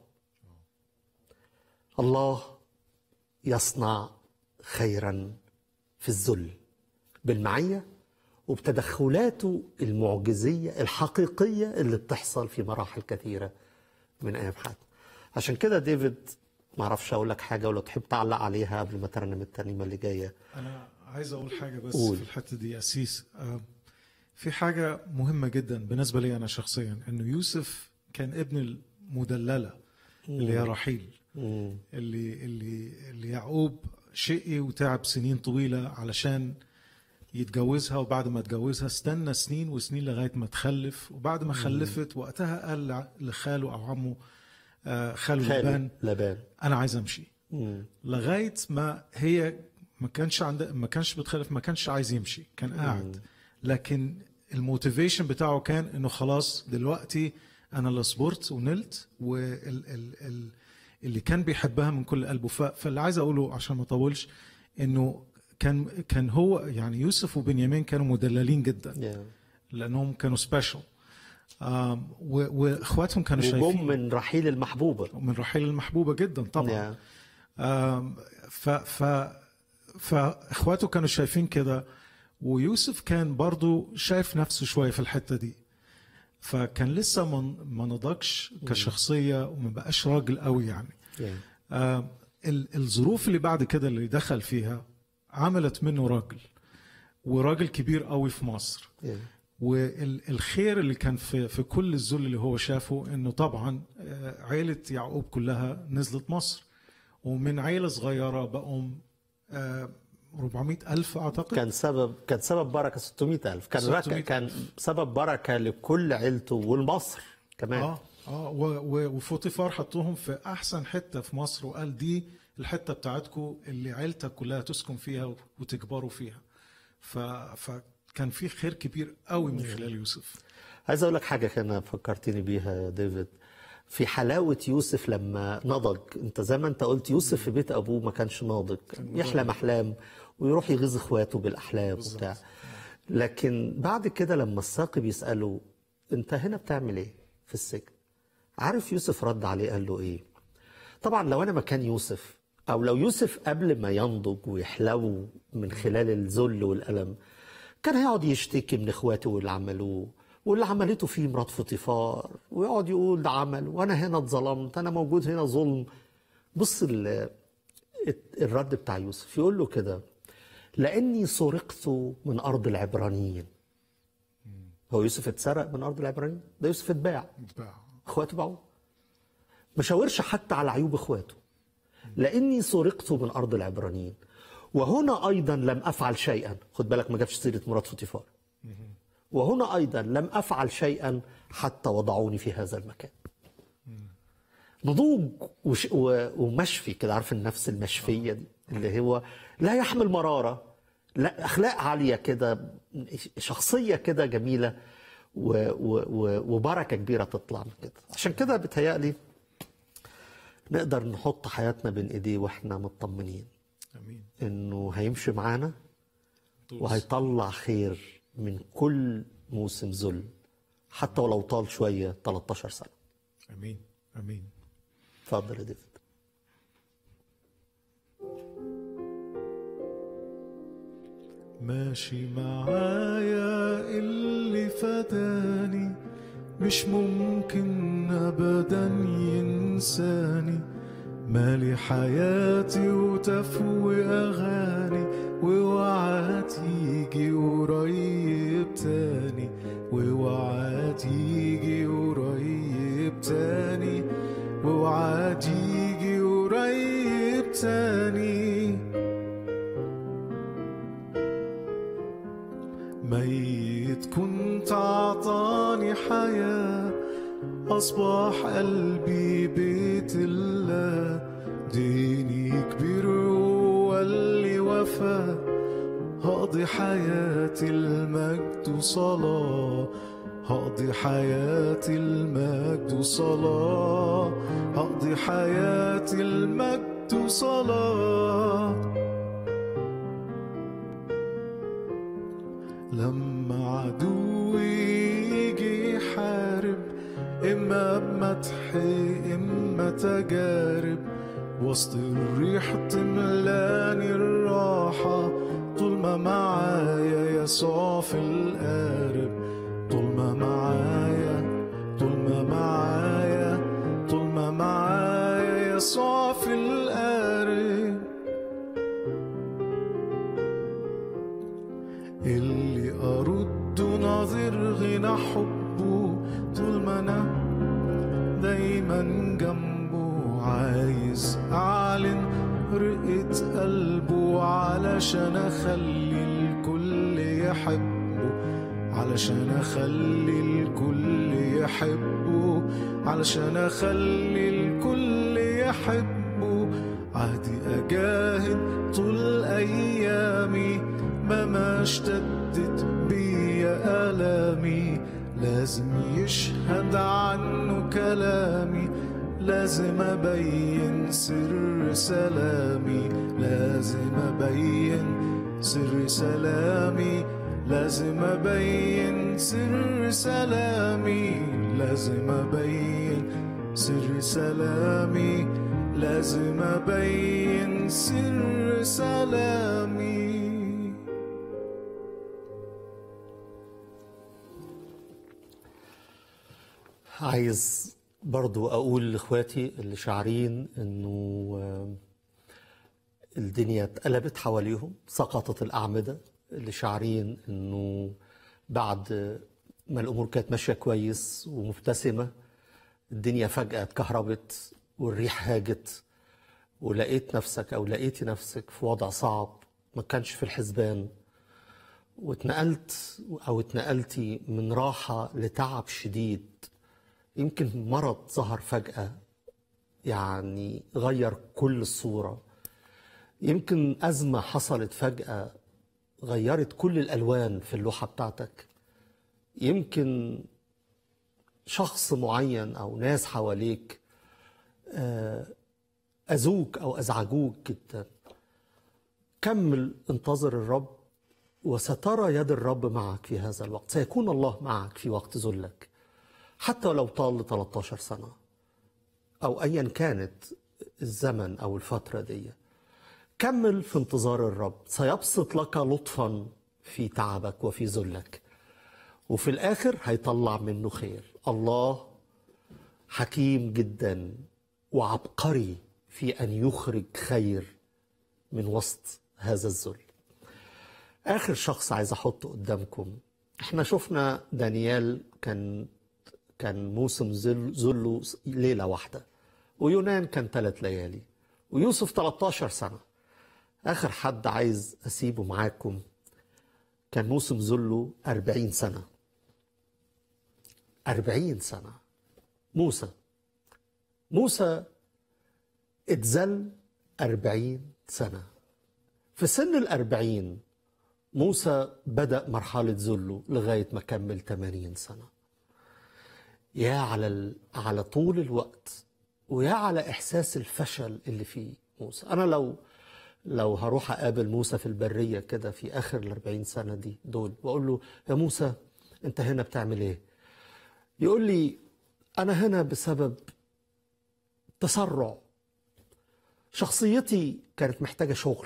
الله يصنع خيرا في الذل بالمعية وبتدخلاته المعجزية الحقيقية اللي بتحصل في مراحل كثيرة من أيام حياتنا. عشان كده ديفيد ما اعرفش اقول لك حاجه ولا تحب تعلق عليها قبل ما ترنم الترنيمه اللي جايه. انا عايز اقول حاجه بس قول. في الحته دي اسيس، في حاجه مهمه جدا بالنسبه لي انا شخصيا، انه يوسف كان ابن المدلله اللي هي رحيل، اللي اللي اللي يعقوب شقي وتعب سنين طويله علشان يتجوزها، وبعد ما اتجوزها استنى سنين وسنين لغايه ما تخلف، وبعد ما خلفت وقتها قال لخاله او عمه خاله لبان لبان انا عايز امشي. مم. لغايه ما هي ما كانش عند ما كانش بتخلف، ما كانش عايز يمشي، كان قاعد. مم. لكن الموتيفيشن بتاعه كان انه خلاص دلوقتي انا اللي صبرت ونلت، واللي كان بيحبها من كل قلبه. فاللي عايز اقوله عشان ما اطولش انه كان كان هو يعني يوسف وبنيامين كانوا مدللين جدا yeah. لانهم كانوا سبيشال، واخواتهم كانوا شايفين من رحيل المحبوبه من رحيل المحبوبه جدا طبعا. yeah. ف ف فاخواته كانوا شايفين كده، ويوسف كان برضو شايف نفسه شويه في الحته دي، فكان لسه ما نضجش كشخصيه وما بقاش راجل قوي يعني. yeah. الظروف اللي بعد كده اللي دخل فيها عملت منه راجل، وراجل كبير قوي في مصر. yeah. والخير اللي كان في في كل الذل اللي هو شافه انه طبعا عائله يعقوب كلها نزلت مصر، ومن عائله صغيره بقوا أربعمائة ألف اعتقد. كان سبب كان سبب بركه ستمائة ألف، كان ستمائة ألف. كان سبب بركه لكل عيلته والمصر كمان. اه اه وفوطيفار حطوهم في احسن حته في مصر، وقال دي الحته بتاعتكم اللي عيلتك كلها تسكن فيها وتكبروا فيها. ف فكان في خير كبير قوي من خلال يوسف. عايز اقول لك حاجه كان فكرتني بيها يا ديفيد، في حلاوه يوسف لما نضج. انت زي ما انت قلت يوسف في بيت ابوه ما كانش ناضج، يحلم احلام ويروح يغيظ اخواته بالاحلام وبتاع. لكن بعد كده لما الساقي بيساله انت هنا بتعمل ايه في السجن، عارف يوسف رد عليه قال له ايه؟ طبعا لو انا مكان يوسف أو لو يوسف قبل ما ينضج ويحلو من خلال الذل والألم كان هيقعد يشتكي من إخواته واللي عملوه واللي عملته فيه مرات فطيفار، ويقعد يقول ده عمل وأنا هنا اتظلمت، أنا موجود هنا ظلم. بص الرد بتاع يوسف يقول له كده: لأني سرقت من أرض العبرانيين. هو يوسف اتسرق من أرض العبرانيين؟ ده يوسف اتباع، إخواته باعوه. ما شاورش حتى على عيوب إخواته. لأني سرقت من أرض العبرانيين وهنا أيضا لم أفعل شيئا. خد بالك ما جابش سيرة مرات فطيفار. وهنا أيضا لم أفعل شيئا حتى وضعوني في هذا المكان. نضوج وش ومشفي كده، عارف النفس المشفية دي اللي هو لا يحمل مرارة، لا أخلاق عالية كده، شخصية كده جميلة و و وبركة كبيرة تطلع من كده. عشان كده بتهيألي نقدر نحط حياتنا بين ايديه واحنا مطمنين امين انه هيمشي معانا وهيطلع خير من كل موسم ذل حتى ولو طال شويه تلتاشر سنة. امين امين. اتفضل يا ديفيد. ماشي معايا اللي فداني، مش ممكن ابدا ينساني، مالي حياتي وتفوي اغاني، ووعد يجي قريب تاني، ووعد يجي قريب تاني، ووعد يجي قريب تاني. ميت كنت عطاني حياة، أصبح قلبي بيت الله، ديني كبير هو اللي وفى، هقضي حياتي المجد وصلاة، هقضي حياتي المجد وصلاة، هقضي حياتي المجد وصلاة. لما عدوي يجي يحارب، إما بمدح إما تجارب، وسط الريح تملاني الراحة، طول ما معايا يسوع في القارب، طول ما معايا طول ما معايا طول ما معايا يسوع في القارب. اللي أرد ناظر غنى حبه، طول ما أنا دايما جنبه، عايز أعلن رقة قلبه، علشان أخلي الكل يحبه، علشان أخلي الكل يحبه، علشان أخلي الكل يحبه. عهدي أجاهد طول أيامي، مهما اشتدت بيا آلامي، لازم يشهد عنه كلامي، لازم أبين سر سلامي، لازم أبين سر سلامي، لازم أبين سر سلامي، لازم أبين سر سلامي، لازم أبين سر سلامي. عايز برضو أقول لإخواتي اللي شاعرين إنه الدنيا اتقلبت حواليهم، سقطت الأعمدة، اللي شاعرين إنه بعد ما الأمور كانت ماشية كويس ومبتسمة الدنيا فجأة اتكهربت والريح هاجت، ولقيت نفسك أو لقيتي نفسك في وضع صعب ما كانش في الحسبان، واتنقلت أو اتنقلتي من راحة لتعب شديد. يمكن مرض ظهر فجأة يعني غير كل الصورة، يمكن أزمة حصلت فجأة غيرت كل الألوان في اللوحة بتاعتك، يمكن شخص معين أو ناس حواليك أذوك أو أزعجوك جدا. كمل انتظر الرب وسترى يد الرب معك في هذا الوقت، سيكون الله معك في وقت ذلك حتى لو طال تلتاشر سنة أو أيا كانت الزمن أو الفترة دي، كمل في انتظار الرب، سيبسط لك لطفا في تعبك وفي ذلك، وفي الآخر هيطلع منه خير. الله حكيم جدا وعبقري في أن يخرج خير من وسط هذا الذل. آخر شخص عايز أحطه قدامكم، احنا شفنا دانيال كان كان موسم ذله ليلة واحدة، ويونان كان ثلاث ليالي، ويوسف ثلاثة عشر سنة. آخر حد عايز أسيبه معاكم كان موسم ذله أربعين سنة. أربعين سنة. موسى موسى اتذل أربعين سنة. في سن الأربعين موسى بدأ مرحلة ذله لغاية ما كمل ثمانين سنة. يا على ال... على طول الوقت، ويا على إحساس الفشل اللي فيه موسى. أنا لو لو هروح أقابل موسى في البرية كده في آخر الأربعين سنة دي دول وأقول له يا موسى أنت هنا بتعمل إيه؟ يقول لي أنا هنا بسبب تسرع. شخصيتي كانت محتاجة شغل.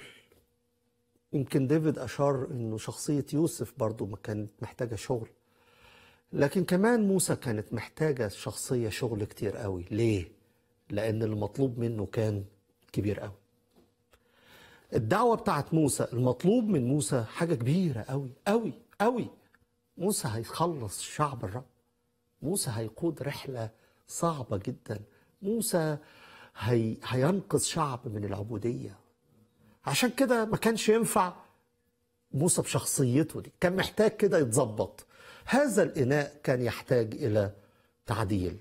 يمكن ديفيد أشار إنه شخصية يوسف برضو ما كانت محتاجة شغل، لكن كمان موسى كانت محتاجة شخصية شغل كتير قوي. ليه؟ لأن المطلوب منه كان كبير قوي. الدعوة بتاعت موسى، المطلوب من موسى حاجة كبيرة قوي قوي قوي. موسى هيخلص شعب الرب، موسى هيقود رحلة صعبة جدا، موسى هي... هينقذ شعب من العبودية. عشان كده ما كانش ينفع موسى بشخصيته دي، كان محتاج كده يتظبط. هذا الإناء كان يحتاج إلى تعديل.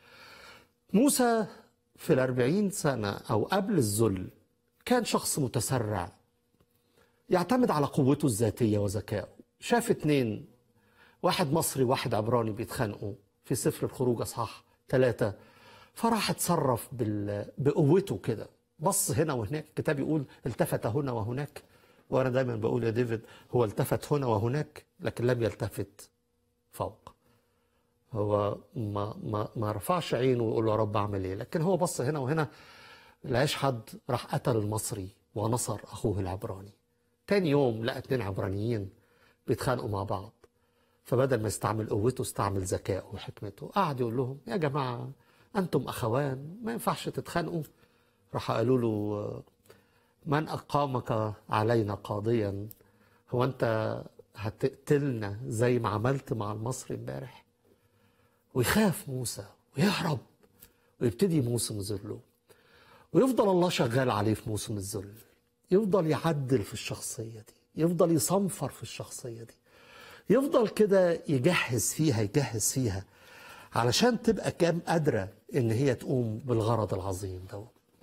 موسى في الأربعين سنة أو قبل الذل كان شخص متسرع، يعتمد على قوته الذاتية وذكائه. شاف اتنين، واحد مصري واحد عبراني بيتخانقوا في سفر الخروج أصحاح ثلاثة، فراح اتصرف بال... بقوته كده، بص هنا وهناك. الكتاب يقول التفت هنا وهناك، وأنا دايما بقول يا ديفيد هو التفت هنا وهناك لكن لم يلتفت فوق. هو ما, ما, ما رفعش عينه ويقول له يا رب أعمل إيه، لكن هو بص هنا وهنا، لقاش حد، راح قتل المصري ونصر أخوه العبراني. تاني يوم لقى اتنين عبرانيين بيتخانقوا مع بعض، فبدل ما يستعمل قوته استعمل ذكائه وحكمته. قعد يقول لهم يا جماعة أنتم أخوان ما ينفعش تتخانقوا. راح قالوا له من أقامك علينا قاضيا؟ هو أنت هتقتلنا زي ما عملت مع المصري امبارح؟ ويخاف موسى ويهرب ويبتدي موسم ذله، ويفضل الله شغال عليه في موسم الذل، يفضل يعدل في الشخصية دي، يفضل يصنفر في الشخصية دي، يفضل كده يجهز فيها يجهز فيها علشان تبقى كام قادرة إن هي تقوم بالغرض العظيم ده.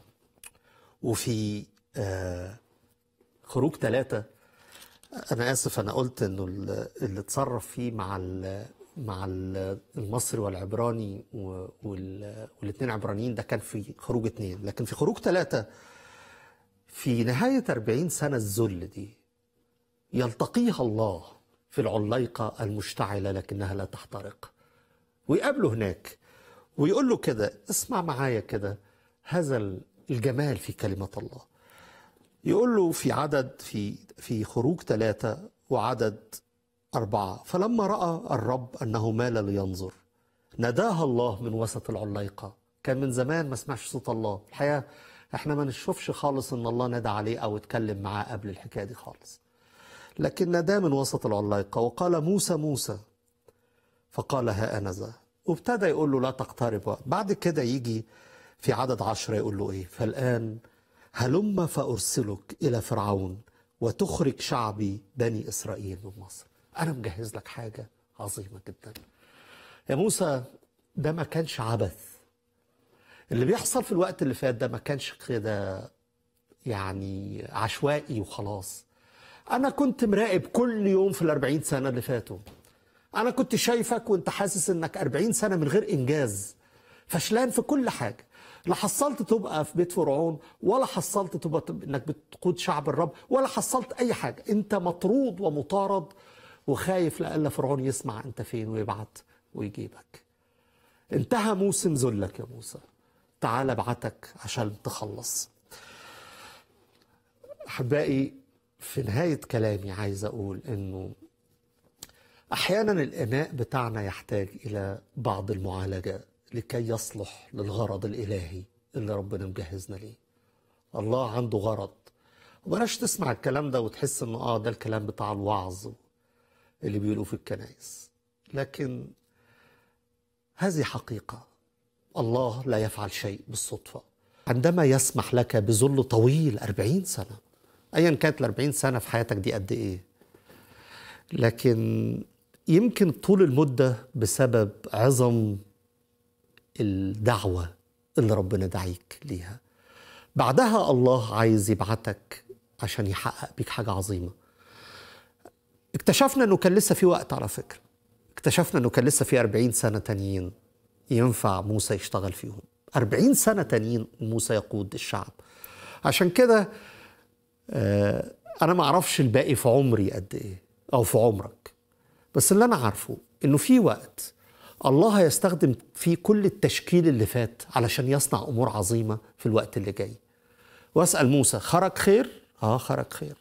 وفي آه خروج ثلاثة، أنا آسف أنا قلت إنه اللي اتصرف فيه مع مع المصري والعبراني والاثنين عبرانيين ده كان في خروج اثنين، لكن في خروج ثلاثة في نهاية أربعين سنة الذل دي يلتقيها الله في العليقة المشتعلة لكنها لا تحترق، ويقابله هناك ويقول له كده، اسمع معايا كده هذا الجمال في كلمة الله. يقول له في عدد في في خروج ثلاثة وعدد أربعة، فلما رأى الرب أنه مال لينظر ناداها الله من وسط العليقة. كان من زمان ما سمعش صوت الله. الحقيقة احنا ما نشوفش خالص ان الله نادى عليه او اتكلم معاه قبل الحكاية دي خالص، لكن ناداه من وسط العليقة وقال موسى موسى، فقال ها أنا ذا، وابتدى يقول له لا تقترب. بعد كده يجي في عدد عشرة يقول له ايه، فالآن هلم فأرسلك إلى فرعون وتخرج شعبي بني إسرائيل من مصر. أنا مجهز لك حاجة عظيمة جدا يا موسى. ده ما كانش عبث اللي بيحصل في الوقت اللي فات ده، ما كانش كده يعني عشوائي وخلاص. أنا كنت مراقب كل يوم في الأربعين سنة اللي فاتوا. أنا كنت شايفك وانت حاسس انك أربعين سنة من غير إنجاز، فشلان في كل حاجة. لا حصلت تبقى في بيت فرعون، ولا حصلت تبقى انك بتقود شعب الرب، ولا حصلت أي حاجة. انت مطرود ومطارد وخايف لألا فرعون يسمع انت فين ويبعت ويجيبك. انتهى موسم ذلك يا موسى، تعال ابعتك عشان تخلص. أحبائي، في نهاية كلامي عايز أقول إنه أحيانا الإناء بتاعنا يحتاج إلى بعض المعالجة لكي يصلح للغرض الإلهي اللي ربنا مجهزنا ليه. الله عنده غرض، وبلاش تسمع الكلام ده وتحس إنه آه ده الكلام بتاع الوعظ اللي بيقولوا في الكنائس، لكن هذه حقيقة. الله لا يفعل شيء بالصدفة. عندما يسمح لك بذل طويل أربعين سنة، أيا كانت الأربعين سنة في حياتك دي قد إيه، لكن يمكن طول المدة بسبب عظم الدعوة اللي ربنا دعيك ليها. بعدها الله عايز يبعتك عشان يحقق بيك حاجة عظيمة. اكتشفنا أنه كان لسه في وقت، على فكرة اكتشفنا أنه كان لسه في أربعين سنة تانيين ينفع موسى يشتغل فيهم. أربعين سنة تانيين موسى يقود الشعب. عشان كده آه أنا ما أعرفش الباقي في عمري قد إيه أو في عمرك، بس اللي أنا عارفه إنه في وقت الله هيستخدم فيه كل التشكيل اللي فات علشان يصنع أمور عظيمة في الوقت اللي جاي. وأسأل موسى، خرج خير؟ آه خرج خير.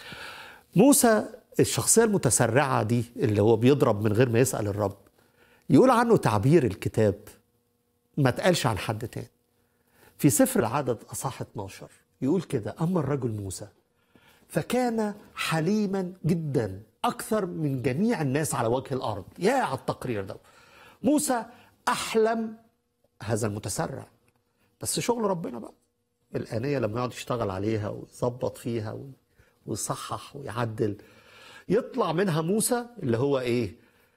موسى الشخصية المتسرعة دي اللي هو بيضرب من غير ما يسأل الرب، يقول عنه تعبير الكتاب ما تقالش عن حد تاني. في سفر العدد أصحاح اتناشر يقول كده: أما الرجل موسى فكان حليما جدا أكثر من جميع الناس على وجه الأرض. يا على التقرير ده، موسى أحلم هذا المتسرع، بس شغل ربنا بقى. الآنية لما يقعد يشتغل عليها ويظبط فيها ويصحح ويعدل، يطلع منها موسى اللي هو إيه؟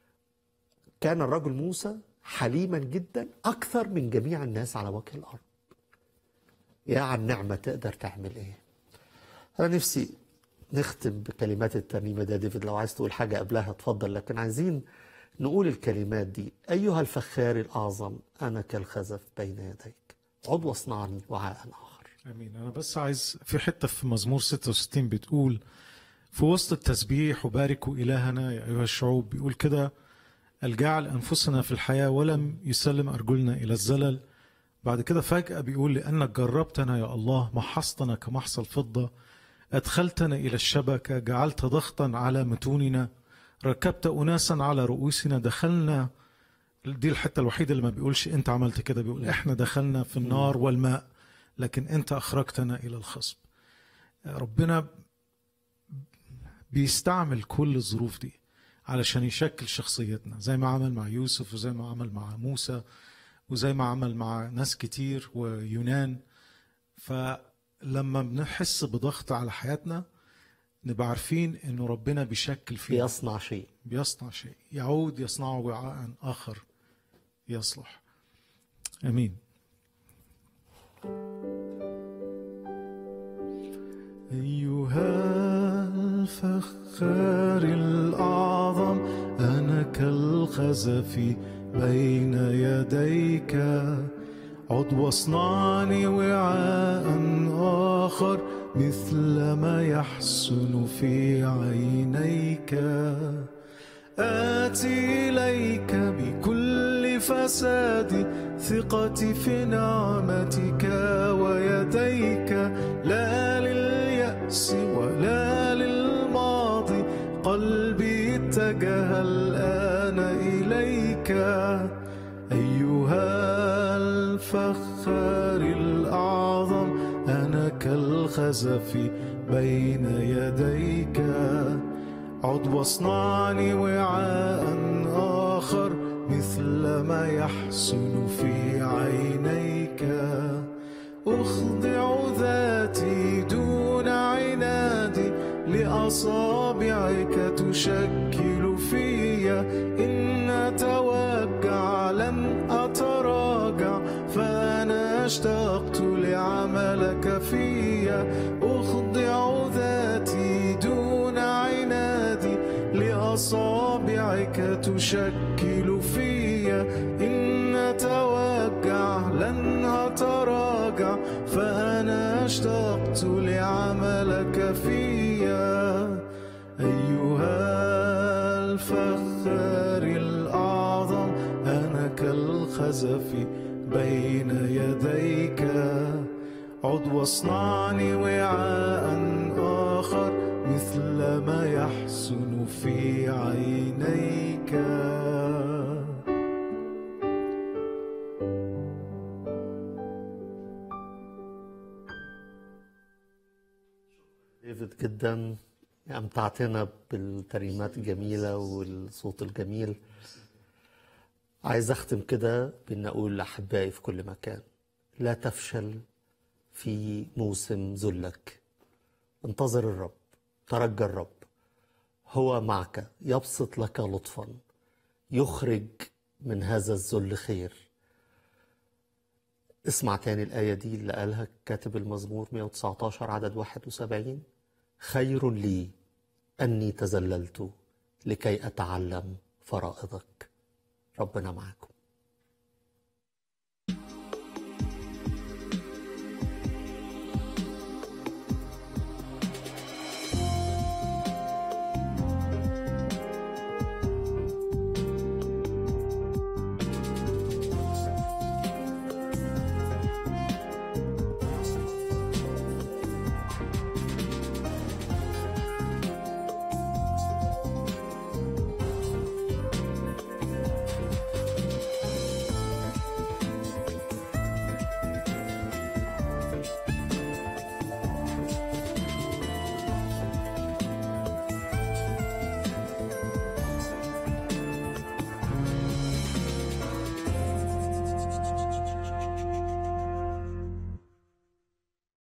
كان الرجل موسى حليما جدا أكثر من جميع الناس على وجه الأرض. يا عن النعمة تقدر تعمل إيه؟ أنا نفسي نختم بكلمات الترنيمة ده. ديفيد لو عايز تقول حاجة قبلها اتفضل، لكن عايزين نقول الكلمات دي: أيها الفخار الأعظم أنا كالخزف بين يديك، عضو اصنعني وعاء آخر. امين. انا بس عايز في حته في مزمور ستة وستين بتقول في وسط التسبيح: وباركوا الهنا يا ايها الشعوب. بيقول كده: الجعل انفسنا في الحياه ولم يسلم ارجلنا الى الزلل. بعد كده فجاه بيقول: لانك جربتنا يا الله، محصتنا كمحصى الفضه، ادخلتنا الى الشبكه، جعلت ضغطا على متوننا، ركبت اناسا على رؤوسنا، دخلنا. دي الحته الوحيده اللي ما بيقولش انت عملت كده، بيقول احنا دخلنا في النار والماء لكن انت اخرجتنا الى الخصب. ربنا بيستعمل كل الظروف دي علشان يشكل شخصيتنا، زي ما عمل مع يوسف وزي ما عمل مع موسى وزي ما عمل مع ناس كتير ويونان. فلما بنحس بضغط على حياتنا نبقى عارفين انه ربنا بيشكل فينا، بيصنع شيء بيصنع شيء يعود يصنعه وعاء آخر يصلح. امين. أيها الفخار الأعظم أنا كالخزف بين يديك، عد واصنعني وعاء آخر مثل ما يحسن في عينيك. آتي إليك بكل فسادي، ثقتي في نعمتك ويديك، لا لليأس ولا للماضي، قلبي اتجه الآن إليك. أيها الفخار الأعظم أنا كالخزف بين يديك، عد واصنعني وعاء آخر مثل ما يحسن في عينيك. أخضع ذاتي دون عنادي، لأصابعك تشكل فيا. إن أتوجع لن أتراجع، فأنا اشتقت لعملك فيا. أخضع ذاتي دون عنادي، لأصابعك تشكل فيا. إن أتوجع لن أتراجع، فأنا اشتقت لعملك فيا. أيها الفخار الأعظم أنا كالخزف بين يديك. عد واصنعني وعاء آخر مثل ما يحسن في عينيك. ديفيد جدا، أمتعتنا بالترنيمات الجميلة والصوت الجميل. عايز أختم كده بأن أقول لأحبائي في كل مكان: لا تفشل في موسم ذلك. انتظر الرب، ترجى الرب، هو معك، يبسط لك لطفا، يخرج من هذا الذل خير. اسمع تاني الآية دي اللي قالها كاتب المزمور مئة وتسعة عشر عدد واحد وسبعين: خير لي أني تذللت لكي أتعلم فرائضك. ربنا معكم.